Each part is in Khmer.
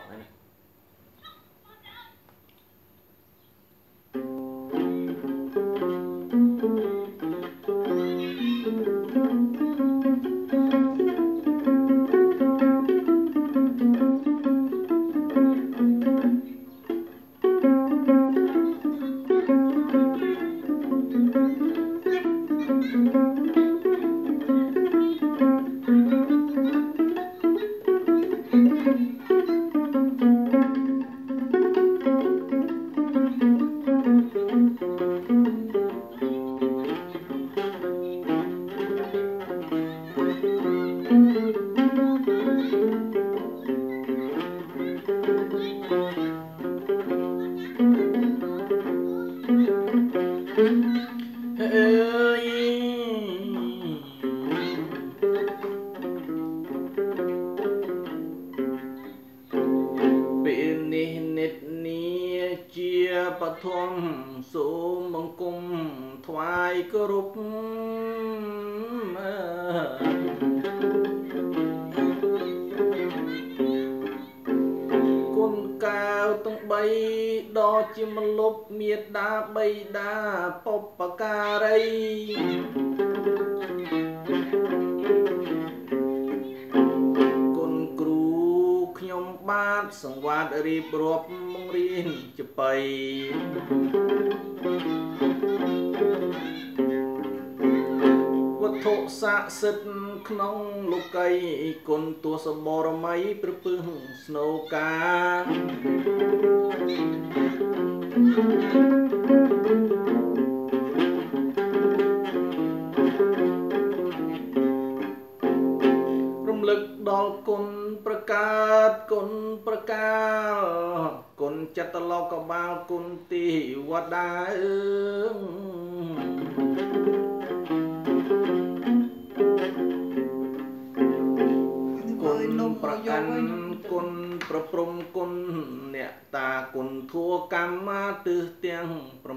này Chapeyวัตถุศักดิ์สิทธิ์ក្នុងលោកីគុណទសបរម័យប្រពឹងស្នូការំលឹកដល់គុណប្រកើតគុណប្រកាលគុណចតលោកបាលគុណទេវតាគុណប្រកាន់គុណប្រព្រំគុណអ្នកតាគុណធัวកម្មាទិសទាំង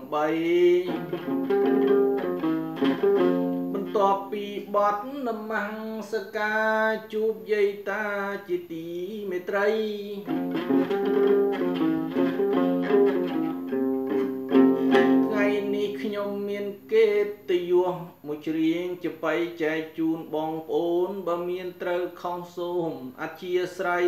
8បន្ទាប់ពីបទនមស្ការជួបយាយតាជាទីមេត្រីថ្ងៃនេះខ្ញុំមានកិត្តិយសមួយច្រៀងចបៃចែកជូនបងប្អូនបើមានត្រូវខុសសូមអធិស្ឋាន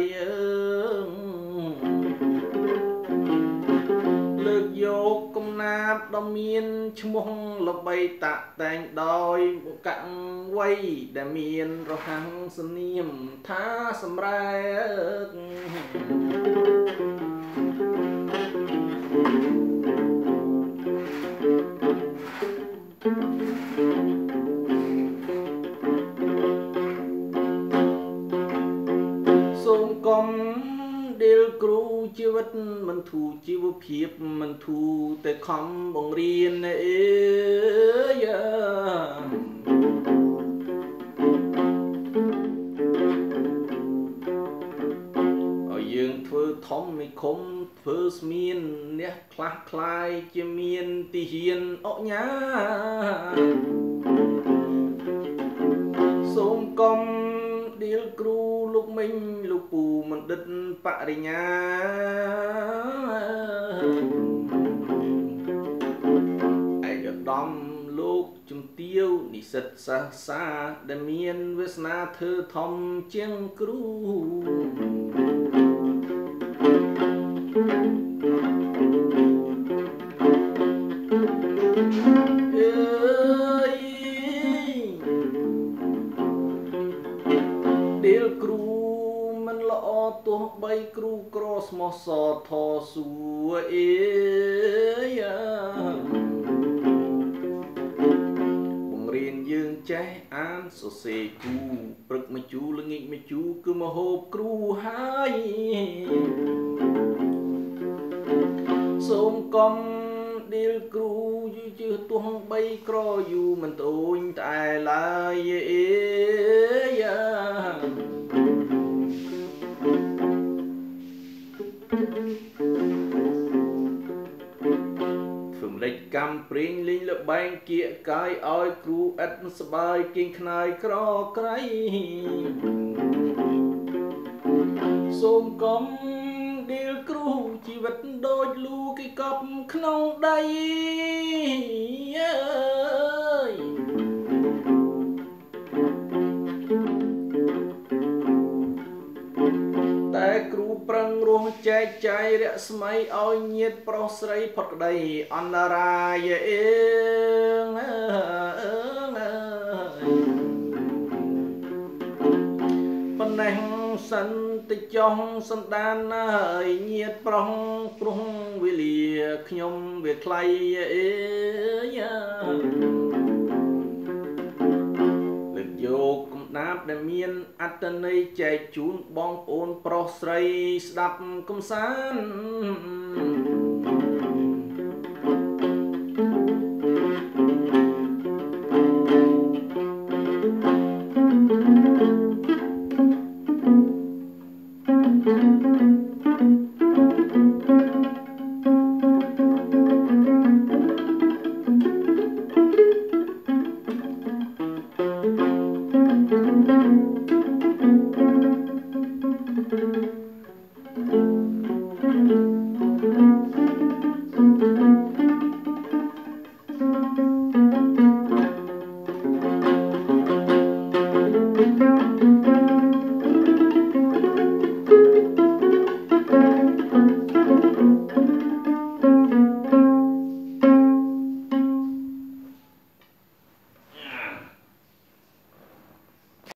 លើកយកកំណាព្យដ៏មានឈ្មោះល្បីតាក់តែងដោយកវ័យដែលមានរហ័សសនាមថាសម្រែកសូមកុំដេលគ្រូជីវិតមិនធូរជីវភាពមិនធូរតែខំបង្រៀនអើយឲ្យយើងធ្វើធំមិនខំធ្វើស្មៀនអ្នកខ្លះคล้ายជាមានទីហ៊ានអុញ្ញាសូមកុំដៀលគ្រូលោកមិញលោកពូបណ្ឌិតបរិញ្ញាឯកឧត្តមលោកជំទាវនិស្សិតសាស្ត្រាដែលមានវាសនាធ្វើធំជាងគ្រូដៀលគ្រូមិនល្អទោះបីគ្រូក្រស្មោះសរធសួរអេបង្រៀនយើងចេះអានសរសេរគូព្រឹកមកជូល្ងាចមកជូគឺមហូបគ្រូហើយសូមកុំដៀលគ្រូជឿទោះបីក្រយូមិនត្អូញតែឡើយអេធ្វើម្លេចកម្មព្រេងលេងលបែងគៀកកាយឲ្យគ្រូឥតសបាយគៀងខ្នាយក្រក្រៃសូមកុំជីវិតដូចលូគេកប់ក្នុងដីអើយតែគ្រូប្រឹងរស់ចែកចាយរស្មីឲ្យញាតប្រុសស្រីផុតក្តីអន្តរាយអើប៉ុណ្ណេះសិនតិចុងសន្តានហើយញាតប្រុសព្រោះវេលាខ្ញុំវាខ្លីអើយលើកយកកំណាប់ដែលមានអត្តន័យចែកជូនបងប្អូនប្រុសស្រីស្ដាប់កំសាន្ត